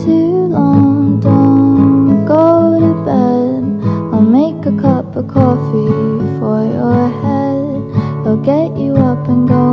too long, don't go to bed. I'll make a cup of coffee for your head. It'll get you up and going.